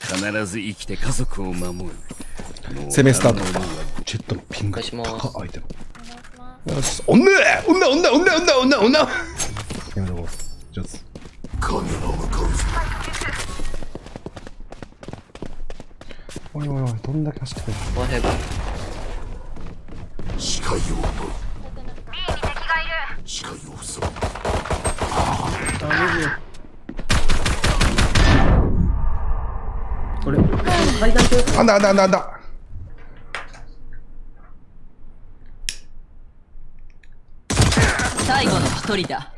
必ず生きて家族を守る。 攻めスタート。ジェットのピンが高相手の。よし、女や女やめろ、上手。おいおいおい、どんだけ走ってくるの。 視界を奪う。B に敵がいる。視界を塞ぐ。 これ階段とあんだ最後の一人だ。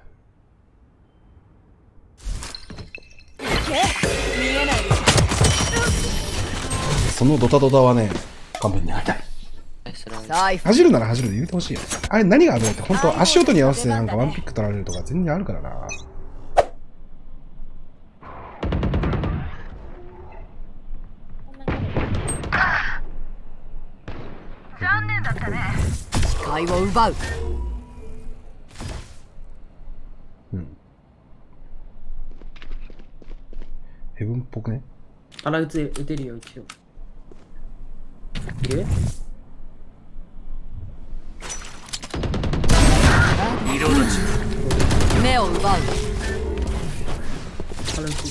そのドタドタはね、勘弁になりたい。走るなら走るで言うてほしいよ。あれ何が危ないって、本当足音に合わせてなんかワンピック取られるとか全然あるからな。 残念だったね。 視界を奪う。 ヘブンっぽくね。 打てるよ一応。で目を奪う。 腹打つる。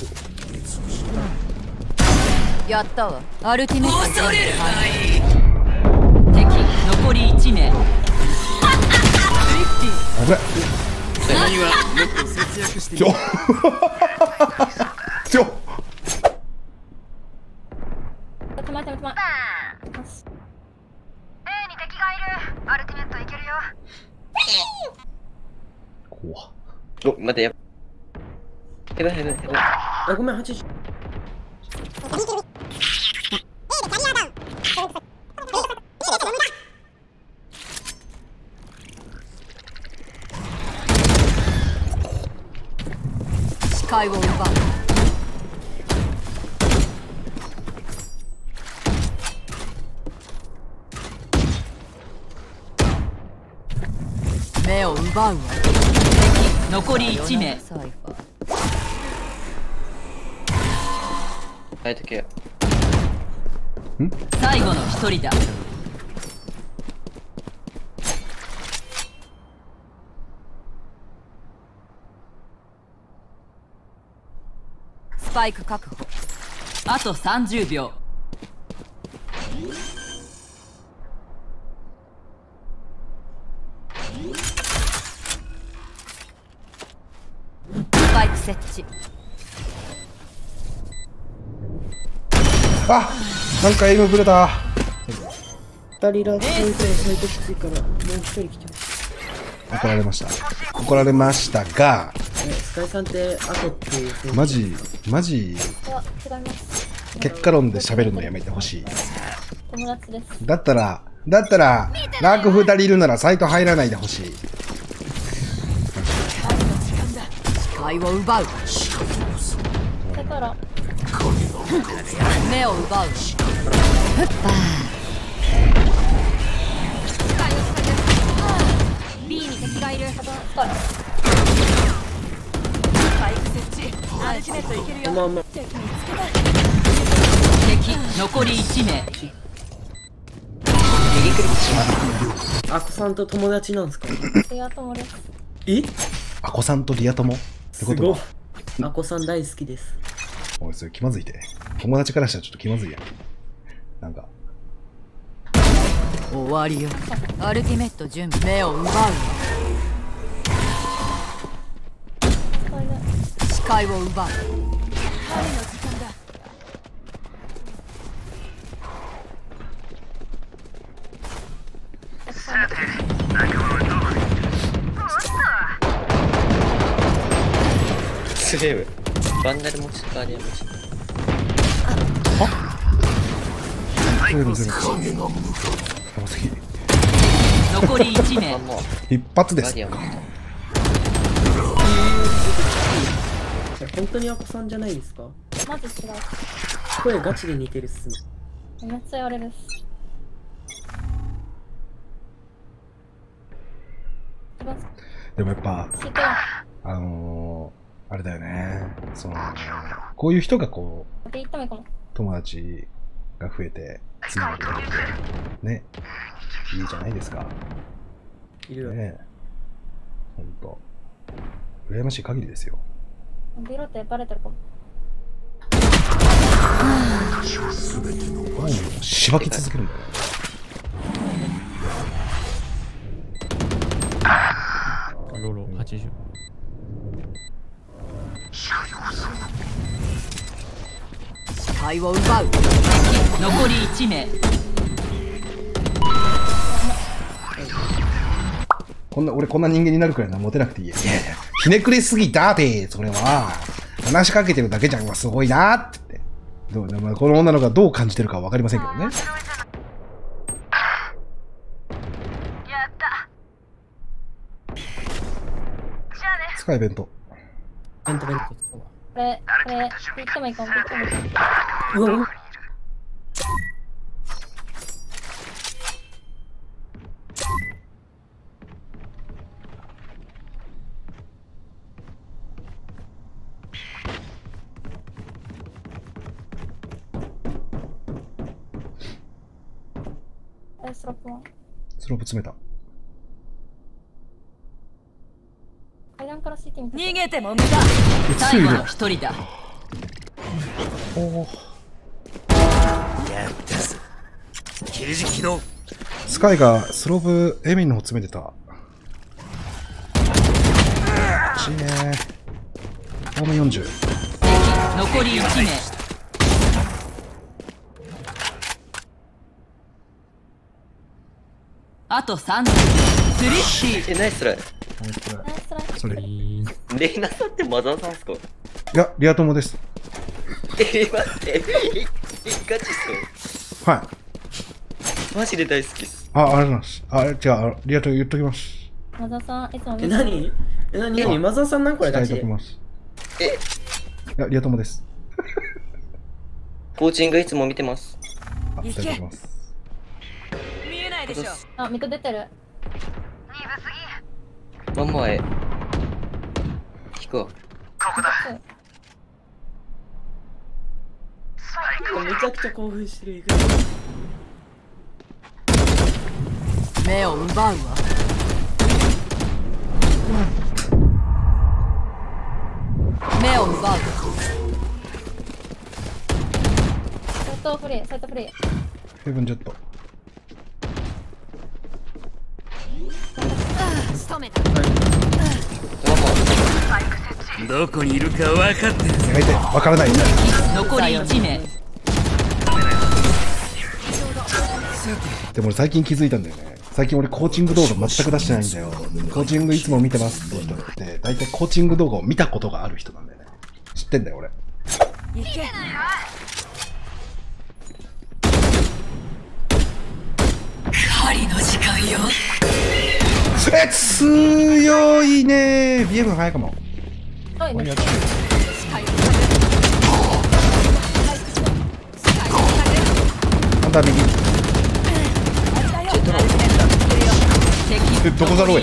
やったわ。アルティメット。恐れるがいい。敵残り1名。 危ない。 それにはもっと節約してみる。 A に敵がいる。アルティメットいけるよ。 怖っ。 お、待てや。ヘブン。 あ、ごめん、80。 視界を奪う。目を奪うわ。敵残り1名。 はい、時計。 最後の一人だ。スパイク確保。あと30秒。スパイク設置。 あ、なんかエイムぶれた。 2人ラッシュで最高きついから、もう1人来てます。 怒られましたが、 スカイさんって後っていう。 マジ結果論で喋るのやめてほしい。 友達です。 だったらラーク2人いるならサイト入らないでほしい。 視界を奪う。 だから目を奪う。フッパー。B に敵がいる。スパイク設置。アルティメットいけるよ。敵残り1名。 アコさんと友達なんですか？ リア友です。 え？ アコさんとリア友ってことは、 アコさん大好きです。 おい、それ気まずいて。友達からしたらちょっと気まずいやん。なんか終わりよ。アルティメット準備。目を奪う。視界を奪う。 スレーブ。バンダル持ちとかありや持ち。 ゼロ。やばすぎ。 残り1名。 一発です。 本当にアコさんじゃないですか？ マジ違う。 声ガチで似てるっすね。 めっちゃ言われるっす。 でもやっぱ知ってる。 あれれだよね。こういう人がこう、 で行ってもいいかも。 友達が増えて、つながってね、いいじゃないですか。 いるよ。 ねえ。ほんと。羨ましい限りですよ。 ビロってバレてるかも。 もうしばき続けるんだよね。 ロロ80。 視界を奪う。敵残り1名。 俺こんな人間になるくらいなモテなくていいや。いやいや、ひねくれすぎたってそれは。話しかけてるだけじゃん。すごいなーって言って。この女の子がどう感じてるかわかりませんけどね。 やったじゃあね。 スカイベント。 ベント。 これ行ってもいいかも。行ってもいいかも。 うわ、 スロップはスロープ詰めた。 階段から CT 見て。 逃げても無駄。最後の一人だ。 おー。 やったぞ。刑事起動。 スカイがスロープエミンの方詰めてた。惜しいねー。ホーム40。 敵残り1名。あと3人。スリッシー。 ナイストライ。 ナイストライ。 それ。いレイナさんってマザーさんっすか？ や、リア友です。 待って。ガチっすか？ はい。 マジで大好きっす。 ありがとうございます。じゃあ、リア友言っときます。 マザさん、いつも見て何マザーさんなんこれガチで伝えとき。ます。いや、リア友です。 コーチングいつも見てます。 伝えときます。 見えないでしょ。 あ、ミッド出てる。 マンマへ。引くわ。 めちゃくちゃ興奮してる。 目を奪うわ。目を奪う。 サイトフリー、サイトフリー。 ヘブンジェット。 仕留めた。 どこにいるか分かってる。 やめて、わからない。 残り1名。 でも俺最近気づいたんだよね。最近俺コーチング動画全く出してないんだよ。コーチングいつも見てますって人って大体コーチング動画を見たことがある人なんだよね。知ってんだよ俺。 行け。狩りの時間よ。 強いねー。BM 早いかも。 はい、ね。 ハンター右。どこだろうや。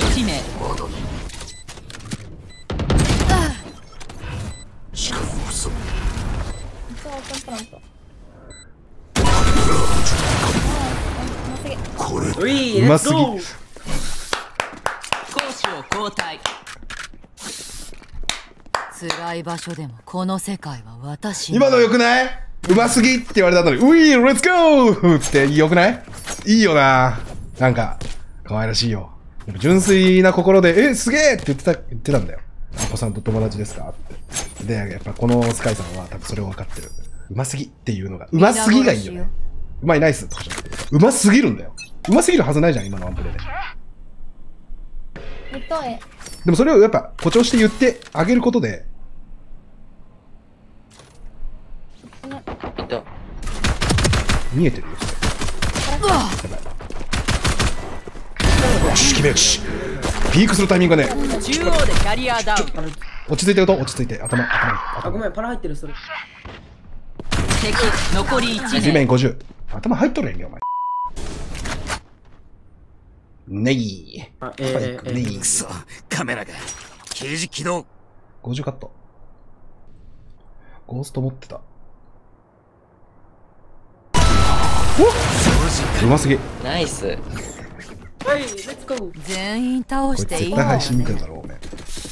うますぎ。 攻守を交代。辛い場所でもこの世界は私の。 今の良くない？うますぎって言われたのに、ウィーレッツゴーって良くない？いいよな。なんか、可愛らしいよ。純粋な心で、すげえって言ってたんだよ。お子さんと友達ですかって。で、やっぱこのスカイさんは多分それを分かってる。うますぎっていうのが、うますぎがいいよね。うまいナイスとかじゃなくて、うますぎるんだよ。うますぎるはずないじゃん、今のワンプレイで。でもそれをやっぱ誇張して言ってあげることで、見えてるよ、それ。やばい。よし、決めよし。ピークするタイミングがね。 中央でキャリアダウン。 落ち着いてると、落ち着いて。頭。 あ、ごめん、パラ入ってる、それ。 敵、残り1 地名。 面50。頭入っとるやんけ、お前。ネギあ、 ネギくそ、カメラが。刑事起動。 50カット。 ゴースト持ってた。うますぎ。 ナイス。 はい、レッツゴー。 全員倒こいつしていい絶対配信見てるだろうね。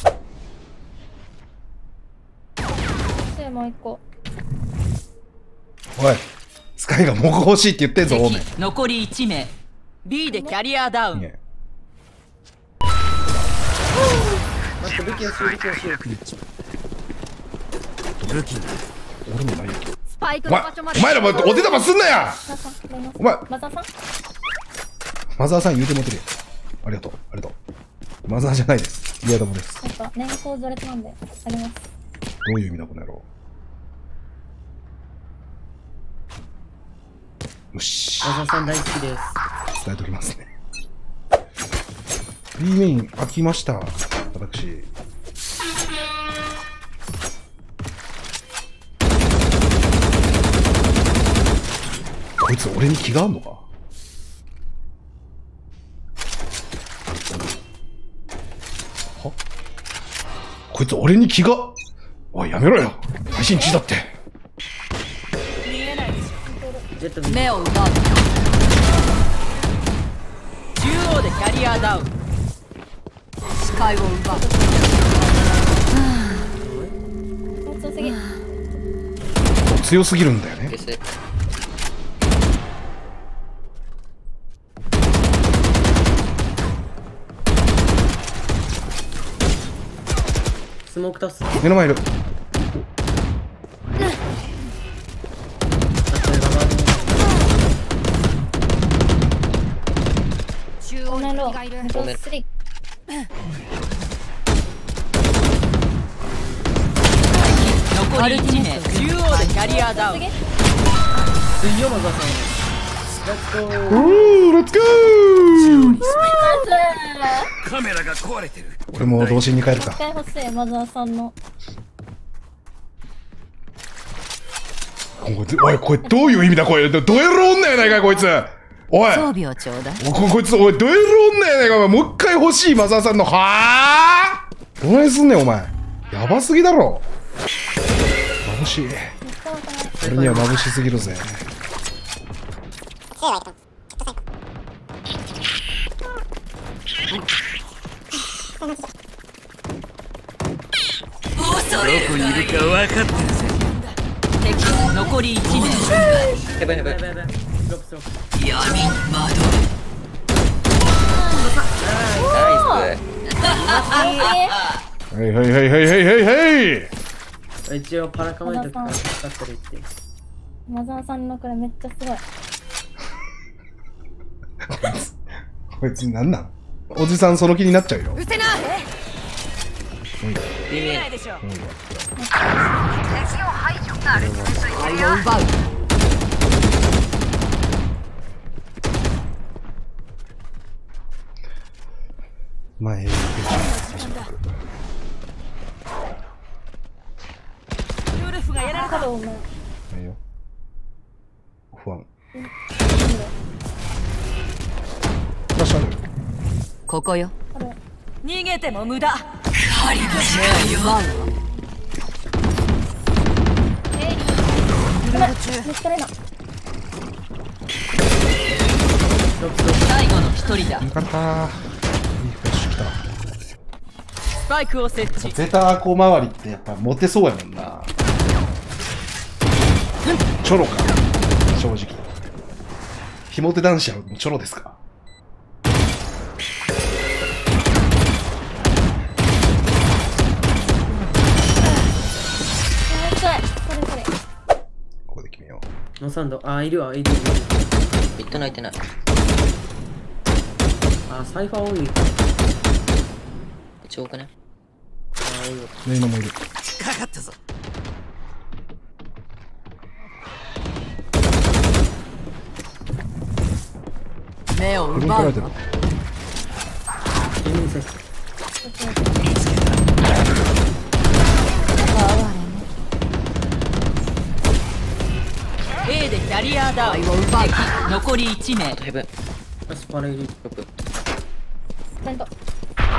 でもう一個。 おい、スカイがもう欲しいって言ってんぞ、オーメン。 敵残り1名 B でキャリアダウン。 ね待って、武器をしよう、武器をしよう。 武器俺もないよ。 スパイクお前の場所まで。 お前らもお手玉すんなや。 マザーさん、 お前マザーさん。 マザーさん言うてもてるよ。ありがとう、ありがとう。マザーじゃないです。リア友です。 なんか年功序列なんであります。 どういう意味だ、この野郎。よし。 マザーさん大好きです。 伝えときますね。B メイン開きました。私。こいつ俺に気があんのか？は？こいつ俺に気が…おい、やめろよ。配信中だって。 ジェットビー目を奪う。中央でキャリアダウン。視界を奪う。 強すぎ。 強すぎるんだよね。 消せ。 スモークタス。 目の前いる。 中央に敵がいる。 ごめんスリー。 残り1名中央でキャリアダウン。 水曜マザーさん。レッツゴー。 レッツゴー。 カメラが壊れてる。 俺も同心に帰るか。 一回欲しい、マザーさんの。 おい、これどういう意味だ、これ。ドエル女やないかい、こいつ。おい。 装備をちょうだい。 こいつ、おい、ドエル女やないか、お前。もう一回欲しい、マザーさんの。はぁ？どないすんねん、お前。やばすぎだろ。眩しい。俺には眩しすぎるぜ。 どこにいるか分かってるぜ。 敵残り1名。 ヘブンヘブン。 やべやべ。スロップスロップ。 闇惑ナイはいはいはいはいはいはいはい。 一応パラカメント使ったら言って。 マザーさんのこれめっちゃすごい。 こいつなんなん？おじさんその気になっちゃうよ。 うせな。 ス。 見えないでしょ。敵を排除。愛を奪う。 前へウルフがやられた。 角をね。 ないよ。不安。フラッシュある。 ここよ。 これ。 逃げても無駄。狩りの目を奪う。 見つかれな。 最後の一人だ。 よかったー。いいフラッシュ来た。 スパイクを設置。 ゼタアコ周りってやっぱモテそうやもんな。チョロか、正直。ひも手男子はチョロですか。 それ。 ここで決めよノーサンド。あ、いるわ、いる。 ミッド泣いてない。 あ、サイファー多い。 一応多くね。 あ、いいよ。 う。レイナもいる。 かかったぞ。 目をフロント奪うライトだ。 ゲームに接して。 A でキャリアダウン。を奪う。残り1名。 ヘブン。 よし、パラいる。 ロック。 ちゃんと。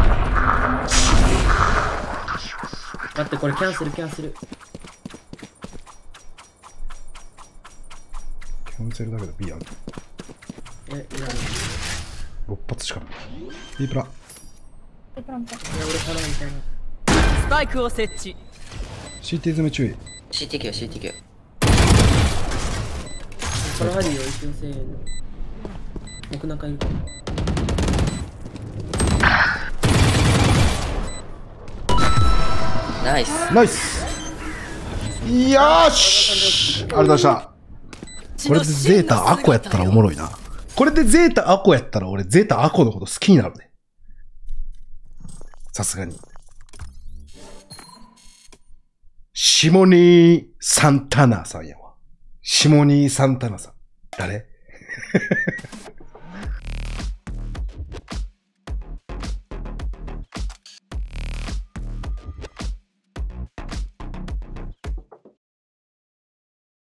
待って、これキャンセル。 ャンセルだけど B ある。 いらない。 6発しかない。B プラ。 俺からみたいな。 スパイクを設置。 CT 詰め注意。 CT キよ CT キよ。 これあるよ、一応せーの。僕なんかいるかも。 ナイス。 ナイス。よーし、ありがとうございました。これでゼータアコやったらおもろいな。これでゼータアコやったら俺ゼータアコのこと好きになるね。さすがに。シモニー・サンタナさんやわ。シモニー・サンタナさん。誰